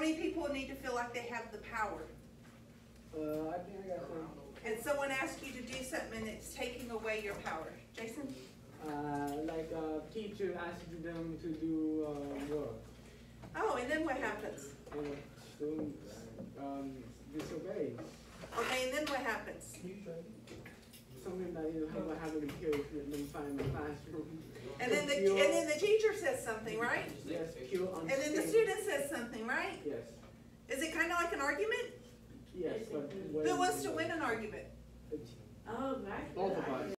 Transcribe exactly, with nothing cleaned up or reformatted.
many people need to feel like they have the power? Uh, I think I got some. And someone asks you to do something and it's taking away your power. Jason? Uh, like a teacher asking them to do uh, work. Oh, and then what happens? And the students um, disobey. Okay, and then what happens? Something that you have having a period with them find in the classroom. And then the Pure- and then the teacher says something, right? Yes, pure And then the unstable- student says something, right? Yes. Is it kind of like an argument? Yes, but Who wants to win an argument? The Oh, right. Both of us.